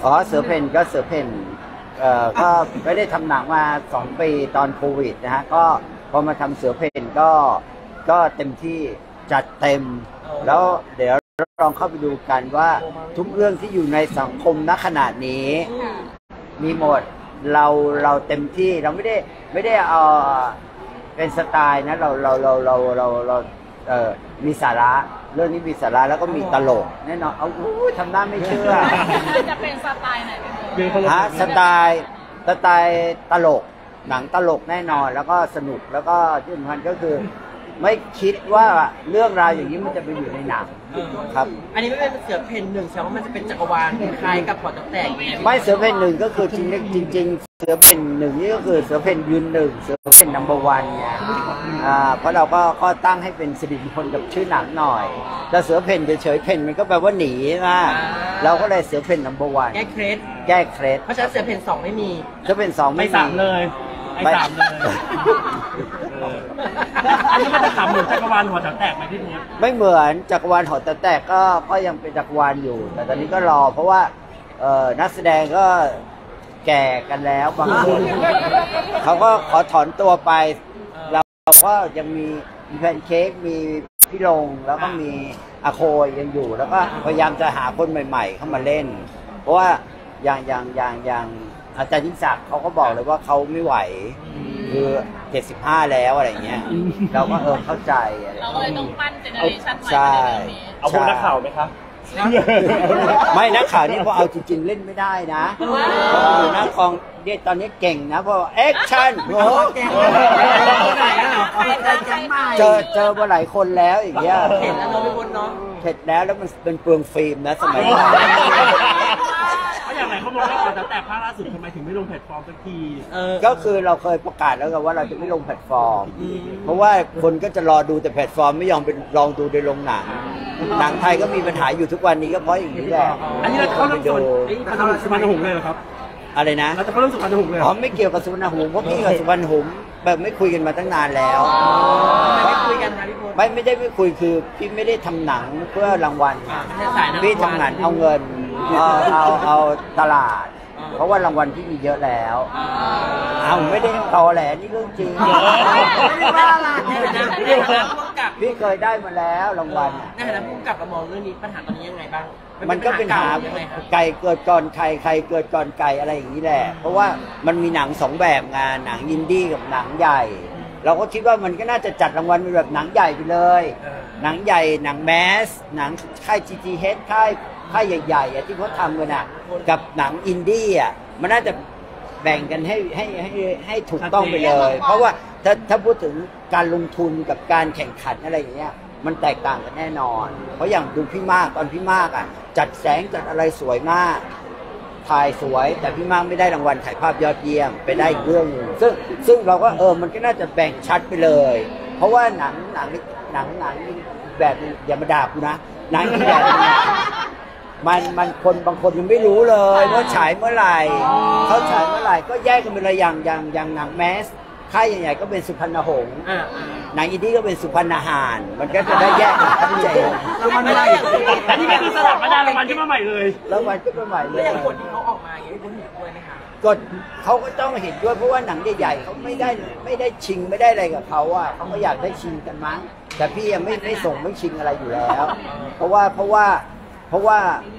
อ๋อเสือเพ่นก็เสือเพ่นก็ไม่ได้ทำหนังมา2 ปีตอนโควิดนะฮะก็พอมาทำเสือเพ่นก็เต็มที่จัดเต็มแล้วเดี๋ยวลองเข้าไปดูกันว่าทุกเรื่องที่อยู่ในสังคมณขณะนี้มีหมดเราเต็มที่เราไม่ได้เอาเป็นสไตล์นะเรามีสาระเรื่องนี้มีสาระแล้วก็มีตลกแน่นอนเอาทำหน้าไม่เชื่อจะเป็นสไตล์ไหนสไตล์ตลกหนังตลกแน่นอนแล้วก็สนุกแล้วก็ที่สำคัญก็คือไม่คิดว่าเรื่องราวอย่างนี้มันจะไปอยู่ในหนังครับอันนี้ไม่เป็นเสือเพ่นหนึ่งใช่ไหมมันจะเป็นจักรวาลคล้ายกับหอแตกไม่เสือเพ่นหนึ่งก็คือจริงเสือเพ่นหนึ่งนี่ก็คือเสือเพ่นยืนหนึ่งเสือเพ่นนัมเบอร์วันเนี่ยเพราะเราก็ตั้งให้เป็นสิริมงคลกับชื่อหนังหน่อยแต่เสือเพ่นเฉยๆเพ่นมันก็แปลว่าหนีนะเราก็เลยเสือเพ่นนัมเบอร์วันแก้เคล็ดเพราะฉะนั้นเสือเพ่น2ไม่มีเสือเพ่น2ไม่ 3เลยไอ้3เลยอันนี้มันจะขำเหมือนจักรวาลหอแตกไหมที่นี้ไม่เหมือนจักรวาลหอแตกก็ยังเป็นจักรวาลอยู่แต่ตอนนี้ก็รอเพราะว่านักแสดงก็แก่กันแล้วบางคนเขาก็ขอถอนตัวไปเราก็ยังมีแพนเค้กมีพี่ลงแล้วก็มีอาโคยยังอยู่แล้วก็พยายามจะหาคนใหม่ๆเข้ามาเล่นเพราะว่าอย่างอาจารย์ยิ่งศักดิ์เขาก็บอกเลยว่าเขาไม่ไหวคือ75แล้วอะไรเงี้ยเราก็เข้าใจเราเลยต้องปั้นเจเนอเรชั่นใหม่ใช่เอาพวกนักข่าวไหมครับไม่นักข่าวนี่พอเอาจริงๆเล่นไม่ได้นะอยู่หน้ากองเนี่ยตอนนี้เก่งนะเพราะแอคชั่นเจอมาหลายคนแล้วอย่างเงี้ยเห็นแล้วเราไม่พ้นเนาะเห็นแล้วมันเป็นเปลืองฟิล์มนะสมัยก่อนอย่างไรเขาบอกว่าแต่ภาคล่าสุดทำไมถึงไม่ลงแพลตฟอร์มสักทีก็คือเราเคยประกาศแล้วกันว่าเราจะไม่ลงแพลตฟอร์มเพราะว่าคนก็จะรอดูแต่แพลตฟอร์มไม่ยอมเป็นลองดูในโรงหนังไทยก็มีปัญหาอยู่ทุกวันนี้ก็เพราะอย่างนี้แหละอันนี้เราเข้าเรื่องสุวรรณหงส์เลยเหรอครับอะไรนะเราจะเข้าเรื่องสุวรรณหงส์เลยอ๋อไม่เกี่ยวกับสุวรรณหงส์เพราะพี่กับสุวรรณหงส์แบบไม่คุยกันมาตั้งนานแล้วไม่คุยกันนะพี่พลไม่ได้ไม่คุยคือพี่ไม่ได้ทำหนังเพื่อรางวัลพี่ทำงานเอาเงินเอาตลาดเพราะว่ารางวัลที่มีเยอะแล้วไม่ได้ตอแหลนี่เรื่องจริงไม่ได้ว่าอะไรพี่เคยได้มาแล้วรางวัลในฐานะผู้กำกับเรามองเรื่องนี้ปัญหาตอนนี้ยังไงบ้างมันก็เป็นหาไก่เกิดก่อนใครเกิดก่อนไก่อะไรอย่างนี้แหละเพราะว่ามันมีหนัง2แบบงานหนังอินดี้กับหนังใหญ่เราก็คิดว่ามันก็น่าจะจัดรางวัลเป็นแบบหนังใหญ่ไปเลยหนังใหญ่หนังแมสหนังค่าย GTH ค่ายใหญ่ๆที่เขาทำกันกับหนังอินดี้มันน่าจะแบ่งกันให้ถูกต้องไปเลยเพราะว่าถ้าพูดถึงการลงทุนกับการแข่งขันอะไรอย่างเงี้ยมันแตกต่างกันแน่นอนเพราะอย่างดูพี่มากตอนพี่มากจัดแสงจัดอะไรสวยมากถ่ายสวยแต่พี่มากไม่ได้รางวัลถ่ายภาพยอดเยี่ยมไปได้อีกเรื่องนึงซึ่งเราก็มันก็น่าจะแบ่งชัดไปเลยเพราะว่าหนังแบบอย่ามาด่ากูนะหนังแบบมันคนบางคนยังไม่รู้เลยว่าฉายเมื่อไหร่เขาฉายเมื่อไหร่ก็แยกกันเป็นอะไรอย่างหนังแมสค่ายใหญ่ๆก็เป็นสุพรรณหงส์หนังอินดี้ก็เป็นสุพรรณหานมันก็จะได้แยกกันชัดเจนแล้วมันไม่ได้อันนี้ก็คือสลับมาได้รางวัลขึ้นมาใหม่เลยรางวัลขึ้นมาใหม่เลยแล้วคนที่เขาออกมาอย่างนี้คุณเห็นด้วยไหมคะก็เขาก็ต้องเห็นด้วยเพราะว่าหนังใหญ่ๆเขาไม่ได้ชิงไม่ได้อะไรกับเขาเขาก็อยากได้ชิงกันมั้งแต่พี่ยังไม่ส่งไม่ชิงอะไรอยู่แล้วเพราะว่า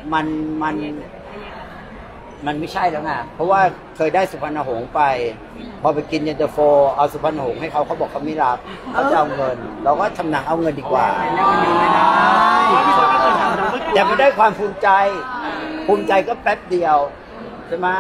มันไม่ใช่แล้วไงเพราะว่าเคยได้สุพรรณหงส์ไปพอไปกินเย็นตาโฟเอาสุพรรณหงส์ให้เขาบอกเขาไม่รับเขาจะเอาเงินเราก็ทำหนังเอาเงินดีกว่าอย่าไปได้ความภูมิใจก็แป๊บเดียวใช่ไหม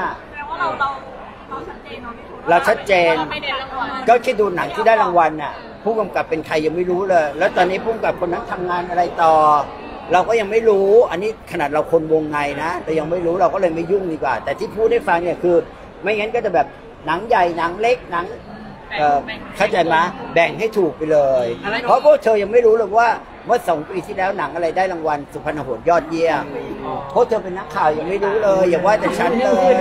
เราชัดเจนก็คิดดูหนังที่ได้รางวัลผู้กำกับเป็นใครยังไม่รู้เลยแล้วตอนนี้ผู้กำกับคนนั้นทำงานอะไรต่อเราก็ยังไม่รู้อันนี้ขนาดเราคนวงในนะแต่ยังไม่รู้เราก็เลยไม่ยุ่งดีกว่าแต่ที่พูดให้ฟังเนี่ยคือไม่งั้นก็จะแบบหนังใหญ่หนังเล็กหนังเข้าใจไหมแบ่งให้ถูกไปเลยเพราะพวกเธอยังไม่รู้เลยว่าเมื่อ2 ปีที่แล้วหนังอะไรได้รางวัลสุพรรณหงส์ยอดเยี่ยมเพราะเธอเป็นนักข่าวยังไม่รู้เลยอย่าว่าแต่ฉันเลย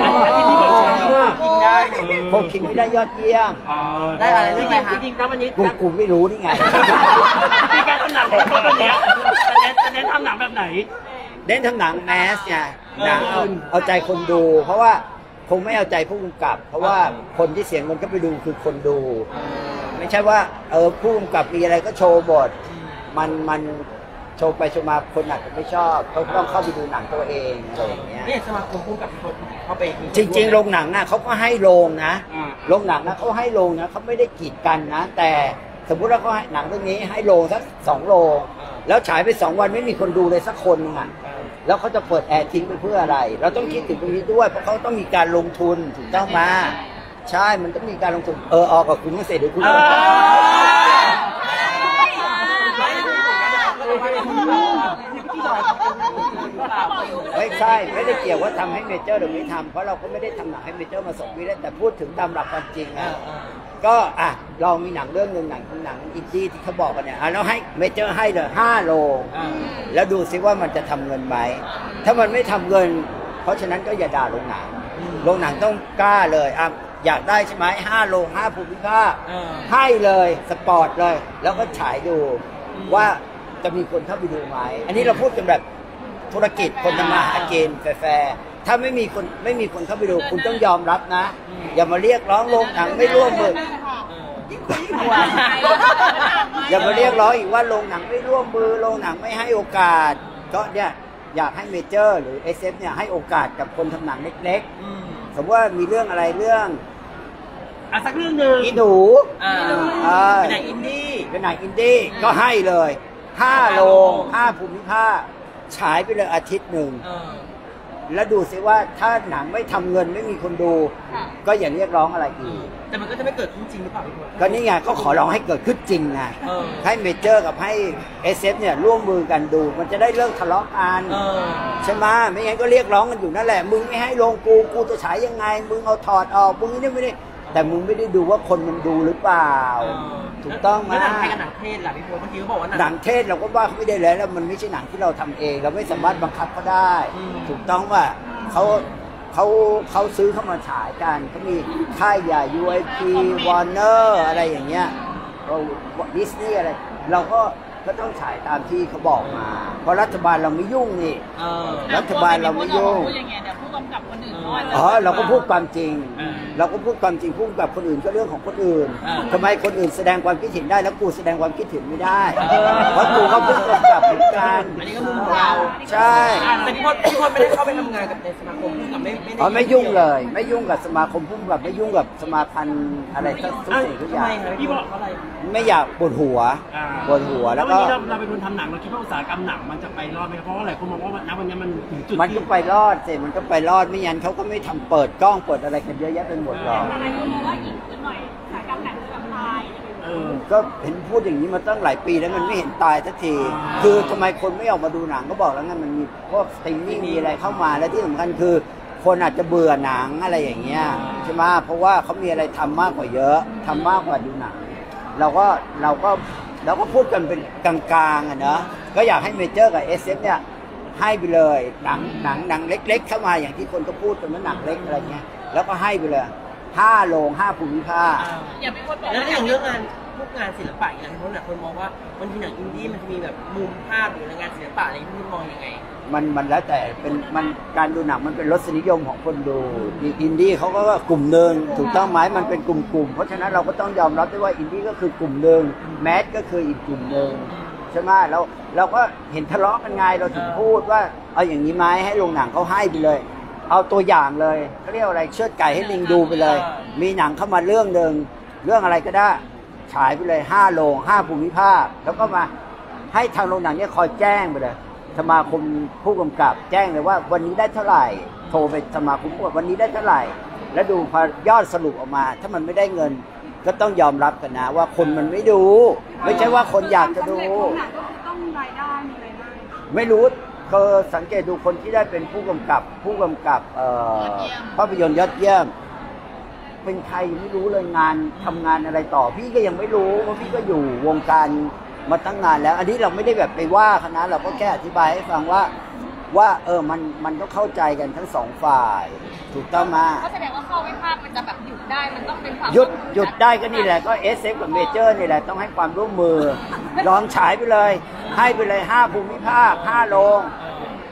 พวกคิงไม่ได้ยอดเยี่ยมได้อะไรจริงๆแล้ววันนี้กูไม่รู้นี่ไงมีการทำหนังแบบนี้แต่เน้นทำหนังแบบไหนเน้นทำหนังแมสไงหนังเอาใจคนดู เพราะว่าคงไม่เอาใจผู้กำกับ เพราะว่าคนที่เสียเงินก็ไปดูคือคนดู ไม่ใช่ว่าผู้กำกับมีอะไรก็โชว์บทมันโชว์ไปโชว์มาคนอาจจะไม่ชอบเขาต้องเข้าไปดูหนังตัวเองอะไรอย่างเงี้ยนี่สมาคมผู้กับเขาไปจริงๆโรงหนังน่ะเขาก็ให้โรงนะโรงหนังนะเขาให้โรงนะเขาไม่ได้กีดกันนะแต่สมมุติว่าเขาให้หนังเรื่องนี้ให้โรงสัก2 โรงแล้วฉายไป2 วันไม่มีคนดูเลยสักคนนึงอ่ะแล้วเขาจะเปิดแอร์ทิ้งไปเพื่ออะไรเราต้องคิดถึงตรงนี้ด้วยเพราะเขาต้องมีการลงทุนถูกต้องมาใช่มันต้องมีการลงทุนออกกับคุณเสร็จเดี๋ยวคุณไม่ใช่ไม่ได้เกี่ยวว่าทำให้เมเจอร์หรือไม่ทำเพราะเราก็ไม่ได้ทำหนังให้เมเจอร์มา2 ปีแล้วแต่พูดถึงตามหลักความจริงอะก็เรามีหนังเรื่องหนึ่งหนังอินดี้ที่เขาบอกกันเนี่ยแล้วให้เมเจอร์ให้เลย5 โรงแล้วดูซิว่ามันจะทำเงินไหมถ้ามันไม่ทำเงินเพราะฉะนั้นก็อย่าด่าโรงหนังต้องกล้าเลยอยากได้ใช่ไหม5 โรง5 ภูมิภาคให้เลยสปอร์ตเลยแล้วก็ฉายดูว่าจะมีคนเข้าไปดูไหมอันนี้เราพูดกันแบบธุรกิจคนทำมาหากินแฟร์ถ้าไม่มีคนเข้าไปดูคุณต้องยอมรับนะอย่ามาเรียกร้องโรงหนังไม่ร่วมมืออย่ามาเรียกร้องอีกว่าโรงหนังไม่ร่วมมือโรงหนังไม่ให้โอกาสก็เนี่ยอยากให้เมเจอร์หรือ SF เนี่ยให้โอกาสกับคนทำหนังเล็กๆสมมติว่ามีเรื่องอะไรเรื่องสักเรื่องหนึ่งอีหนูเป็นหนังอินดี้ก็ให้เลย5 โรง5 ภูมิภาคฉายไปเลยอาทิตย์หนึ่งแล้วดูซิว่าถ้าหนังไม่ทำเงินไม่มีคนดูก็อย่าเรียกร้องอะไรอีกแต่มันก็จะไม่เกิดขึ้นจริงหรือเปล่าพี่พลก็นี่ไงก็ขอร้องให้เกิดขึ้นจริงไงให้เมเจอร์กับให้ SF เนี่ยร่วมมือกันดูมันจะได้เลิกทะเลาะกันใช่ไหมไม่งั้นก็เรียกร้องกันอยู่นั่นแหละมึงไม่ให้ลงกูจะฉายยังไงมึงเอาถอดออกมึงนี่ไม่ได้แต่มึงไม่ได้ดูว่าคนมันดูหรือเปล่าถูกต้องไหมหนังไทยกับหนังเทศล่ะพี่พลเมื่อกี้เขาบอกว่าหนังเทศเราก็ว่าเขาไม่ได้แล้วมันไม่ใช่หนังที่เราทำเองเราไม่สามารถบังคับเขาได้ถูกต้องว่าเขาซื้อเข้ามาฉายกันเขามีค่ายใหญ่ UIP Warner อะไรอย่างเงี้ยดิสนีย์อะไรเราก็ต้องฉายตามที่เขาบอกมาเพราะรัฐบาลเราไม่ยุ่งนี่รัฐบาลเราไม่ยุ่งเราก็พูดความจริงผู้กำกับคนอื่นก็เรื่องของคนอื่นทำไมคนอื่นแสดงความคิดเห็นได้แล้วกูแสดงความคิดเห็นไม่ได้เพราะกูก็ผู้กำกับเหมือนกันอันนี้ก็มุมของเราใช่แต่พี่พลไม่ได้เข้าไปทำงานกับในสมาคมผู้กำกับไม่ยุ่งเลยไม่ยุ่งกับสมาคมผู้กำกับไม่ยุ่งกับสมาพันธ์อะไรทุกสิ่งทุกอย่างพี่บอกอะไรไม่อยากปวดหัวแล้วก็เราเป็นคนทำหนังเราคิดว่าอุตสาหกรรมหนังมันจะไปรอดไหมเพราะว่าหลายคนมองว่าณวันนี้มันถึงจุดมันก็ไปรอดสิมันก็ไปรอดไม่งั้นเขาก็ไม่ทำเปิดกล้องเปิดอะไรกันเยอะแยะไปหมดหรอกก็เห็นพูดอย่างนี้มาตั้งหลายปีแล้วมันไม่เห็นตายสักทีคือทำไมคนไม่ออกมาดูหนังก็บอกแล้วไงมันมีพวกสตรีมมิ่งมีอะไรเข้ามาแล้วที่สำคัญคือคนอาจจะเบื่อหนังอะไรอย่างเงี้ยใช่ไหมเพราะว่าเขามีอะไรทำมากกว่าเยอะทำมากกว่าดูหนังเราก็พูดกันเป็นกลางๆอ่ะเนอะก็อยากให้เมเจอร์กับ SF เนี่ยให้ไปเลยหนังเล็กๆเข้ามาอย่างที่คนก็พูดกันว่าหนังเล็กอะไรเงี้ยแล้วก็ให้ไปเลย5 โรง5 ภูมิภาคแล้วอย่างเรื่องพวกงานศิลปะอย่างที่คนมองว่าบางทีหนังอินดี้มันจะมีแบบมุมภาพหรืองานศิลปะอะไรที่มองยังไงมันแล้วแต่เป็นการดูหนังมันเป็นรสนิยมของคนดูอินดี้เขาก็กลุ่มหนึ่งถูกต้องไหมมันเป็นกลุ่มเพราะฉะนั้นเราก็ต้องยอมรับด้วยว่าอินดี้ก็คือกลุ่มหนึ่งแมสก็คืออีกกลุ่มหนึ่งใช่ไหมเราก็เห็นทะเลาะกันไงเราถึงพูดว่าเอาอย่างนี้ไหมให้โรงหนังเขาให้ไปเลยเอาตัวอย่างเลยเขาเรียกอะไรเชือดไก่ให้ลิงดูไปเลยมีหนังเข้ามาเรื่องหนึ่งเรื่องอะไรก็ได้ฉายไปเลย5 โรง5 ภูมิภาคแล้วก็มาให้ทางโรงหนังเนี่ยคอยแจ้งไปเลยสมาคมผู้กำกับแจ้งเลยว่าวันนี้ได้เท่าไหร่โทรไปสมาคมว่าวันนี้ได้เท่าไหร่แล้วดูพอยอดสรุปออกมาถ้ามันไม่ได้เงินก็ต้องยอมรับกันนะว่าคนมันไม่ดูไม่ใช่ว่าคนอยากจะดูต้องรายได้มีรายได้ไม่รู้ก็สังเกตดูคนที่ได้เป็นผู้กำกับภาพยนตร์ยอดเยี่ยมเป็นใครยังไม่รู้เลยทำงานอะไรต่อพี่ก็ยังไม่รู้เพราะพี่ก็อยู่วงการมาตั้งนานแล้วอันนี้เราไม่ได้แบบไปว่าคณะเราก็แค่อธิบายให้ฟังว่ามันก็เข้าใจกันทั้ง2 ฝ่ายถูกต้องมาก็แสดงว่าข้อวิพากษ์มันจะแบบหยุดได้มันต้องเป็นความหยุดได้ก็นี่แหละก็ SF กับเมเจอร์นี่แหละต้องให้ความร่วมมือลองฉายไปเลยให้ไปเลย5 ภูมิภาค5 โรง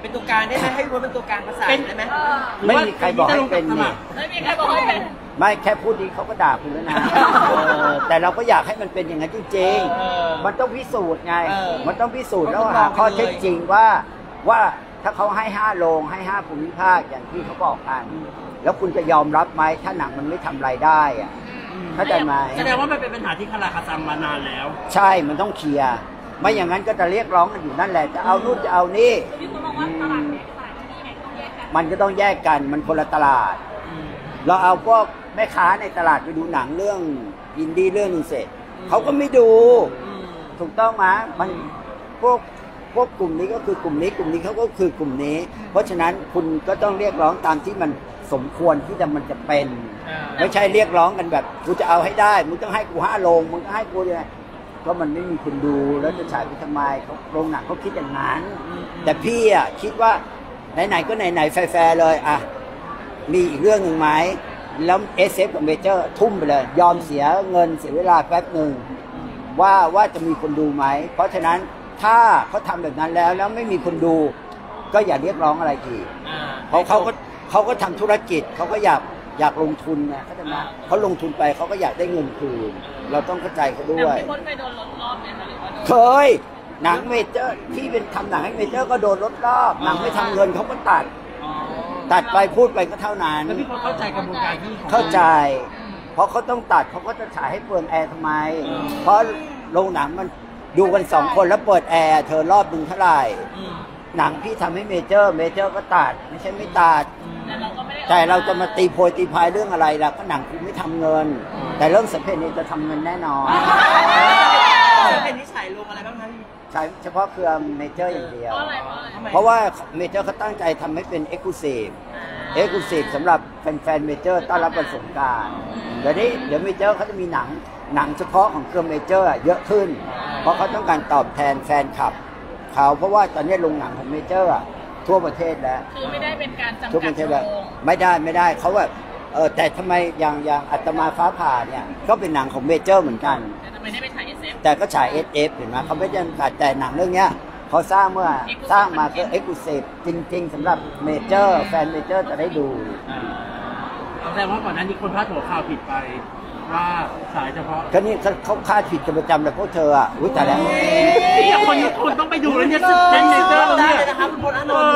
เป็นตัวกลางได้ไหมให้พี่พลเป็นตัวกลางประสานได้ไหมไม่มีใครบอกให้เป็นนี่ไม่มีใครบอกให้เป็นไม่แค่พูดนี้เขาก็ด่าคุณแล้วนะแต่เราก็อยากให้มันเป็นอย่างนั้นจริงๆมันต้องพิสูจน์ไงมันต้องพิสูจน์แล้วหาข้อเท็จจริงว่าถ้าเขาให้5โรงให้5ภูมิภาคอย่างที่เขาบอกกันแล้วคุณจะยอมรับไหมถ้าหนังมันไม่ทำรายได้อะเข้าใจไหมแสดงว่ามันเป็นปัญหาที่คาราคาซังมานานแล้วใช่มันต้องเคลียร์ไม่อย่างนั้นก็จะเรียกร้องกันอยู่นั่นแหละจะเอานู่นจะเอานี่พี่คุณบอกว่าตลาดนี้ตลาดที่นี่ต้องแยกกันมันก็ต้องแยกกันมันคนละตลาด เราเอาพวกแม่ค้าในตลาดไปดูหนังเรื่องอินดี้เรื่องนึงเสร็จเขาก็ไม่ดูถูกต้องไหมมันพวกกลุ่มนี้ก็คือกลุ่มนี้กลุ่มนี้เขาก็คือกลุ่มนี้ เพราะฉะนั้นคุณก็ต้องเรียกร้องตามที่มันสมควรที่มันจะเป็นไม่ใช่เรียกร้องกันแบบกูจะเอาให้ได้มึงต้องให้กู5 โรงมึงก็ให้กูยังไงก็มันไม่มีคนดูแล้วจะฉายไปทำไมเขาโรงหนังเขาคิดอย่างนั้นแต่พี่อ่ะคิดว่าไหนๆก็ไหนๆแฟร์เลยอ่ะมีอีกเรื่องหนึ่งไหมแล้วSFกับเมเจอร์ทุ่มไปเลยยอมเสียเงินเสียเวลาแป๊บหนึ่งว่าจะมีคนดูไหมเพราะฉะนั้นถ้าเขาทำแบบนั้นแล้วไม่มีคนดูก็อย่าเรียกร้องอะไรอีกเพราะเขาก็ทำธุรกิจเขาก็อยากลงทุนนะเขาจะมาเขาลงทุนไปเขาก็อยากได้เงินคืนเราต้องเข้าใจเขาด้วยพี่คนเคยโดนลดรอบไหมคะหรือว่าโดนเคยหนังเมเจอร์ที่เป็นทำหนังให้เมเจอร์ก็โดนลดรอบหนังไม่ทำเงินเขาก็ตัดไปพูดไปก็เท่านั้นแล้วพี่พลเข้าใจกระบวนการที่ของเข้าใจเพราะเขาต้องตัดเขาก็จะฉายให้เปลืองแอร์ทำไมเพราะโรงหนังมันดูกัน2 คนแล้วเปิดแอร์เธอรอบนึงเท่าไหร่หนังพี่ทำให้เมเจอร์ก็ตัดไม่ใช่ไม่ตัดแต่เราจะมาตีโพยตีพายเรื่องอะไรล่ะก็หนังคุณไม่ทำเงินแต่เรื่องสัมเพนนี้จะทำเงินแน่นอนเป็นนิสัยลงอะไรบ้างคะพี่ใช้เฉพาะเครือเมเจอร์อย่างเดียวเพราะอะไรเพราะว่าเมเจอร์เขาตั้งใจทำให้เป็นเอ็กซ์คลูซีฟสำหรับแฟนๆเมเจอร์ต้อนรับวันสงกรานต์เดี๋ยวเมเจอร์เขาจะมีหนังเฉพาะของเครือเมเจอร์เยอะขึ้นเพราะเขาต้องการตอบแทนแฟนคลับเขาเพราะว่าตอนนี้โรงหนังของเมเจอร์ทั่วประเทศแล้วคือไม่ได้เป็นการจำทั่วกัปดระเทศโรแล้วงไม่ได้เขาแบบแต่ทำไมอย่างอัตมาฟ้าผ่าเนี่ยก็เป็นหนังของเมเจอร์เหมือนกันแต่ทำไมได้ไปถ่าย SF แต่ก็ฉาย SF เห็นไหมเขาไม่ได้จำกัดแต่หนังเรื่องเนี้ยเขาสร้างมาเพื่อเอ็กซ์คลูซีฟจริงๆสำหรับเมเจอร์แฟนเมเจอร์จะได้ดูแสดงว่าก่อนหน้านี้คนพลาดหัวข่าวผิดไปว่าสายเฉพาะก็นี่เขาคาดผิดกันประจำเลยพวกเธออ่ะอุ้ยแต่แล้วคนต้องไปดูแล้วเนี่ยเล่นเมเจอร์ได้เนี่ยเลยนะครับคุณพลอานนท์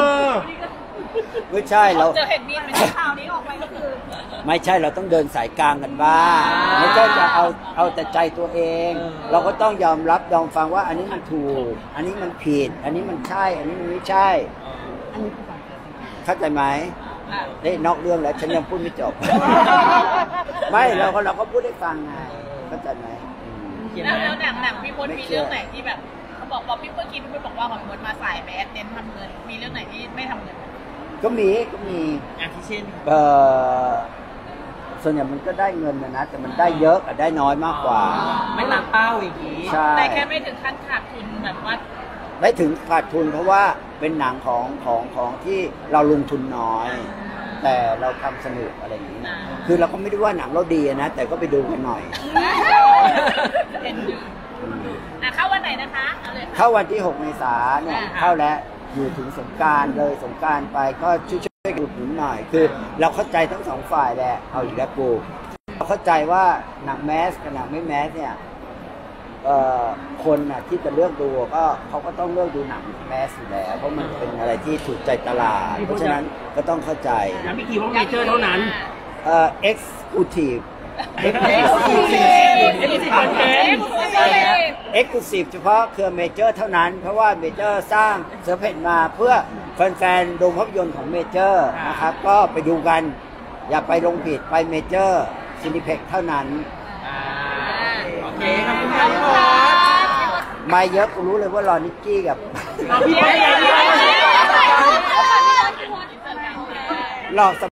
ไม่ใช่เราเจอเห็นมีนข่าวนี้ออกไปก็คือไม่ใช่เราต้องเดินสายกลางกันบ้างไม่ใช่จะเอาแต่ใจตัวเอง เราก็ต้องยอมรับยอมฟังว่าอันนี้มันถูก อันนี้มันผิด อันนี้มันใช่ อันนี้มันไม่ใช่เข้าใจไหมได้นอกเรื่องแล้วฉันยังพูดไม่จบ ไม่เราก็พูดให้ฟังไงเข้าใจไหมแล้วหนังพี่พลมีเรื่องไหนที่แบบเขาบอกว่าพี่พลบอกว่าของพี่พลมาสายแมสเน้นทำเงินมีเรื่องไหนที่ไม่ทำเงินก็มีที่เช่นส่วนใหญ่มันก็ได้เงินนะแต่มันได้เยอะกับได้น้อยมากกว่าไม่หนักเป้าอย่างนี้ใช่แต่แค่ไม่ถึงขั้นขาดทุนแบบว่าได้ถึงขาดทุนเพราะว่าเป็นหนังของที่เราลงทุนน้อย แต่เราทำสนุกอะไรอย่างนี้นะคือเราก็ไม่ได้ว่าหนังเราดีนะแต่ก็ไปดูกันหน่อยเอ็นดูเข้าวันไหนนะคะเอาเลยเข้าวันที่ 6 เมษายนเนี่ยเข้าแล้วอยู่ถึงสงกรานต์เลยสงกรานต์ไปก็ช่วยๆอุดหนุนหน่อยคือเราเข้าใจทั้งสองฝ่ายแหละเอาอีกแล้วกูเราเข้าใจว่าหนังแมสกับหนังไม่แมสเนี่ยคนน่ะที่จะเลือกดูก็เขาก็ต้องเลือกดูหนังแมสอยู่แล้วเพราะมันเป็นอะไรที่ถูกใจตลาดเพราะฉะนั้นก็ต้องเข้าใจย้ำอีกทีว่าเมเจอร์เท่านั้น exclusive exclusive เฉพาะเครือเมเจอร์เท่านั้นเพราะว่าเมเจอร์สร้างเสือเพ่นมาเพื่อแฟนๆโรงภาพยนตร์ของเมเจอร์นะครับก็ไปดูกันอย่าไปลงผิดไปเมเจอร์ซินิเพ็กเท่านั้นโอเคขอบคุณครับพี่พลมาเยอะกูรู้เลยว่ารอนิกกี้กับพี่พลหลอก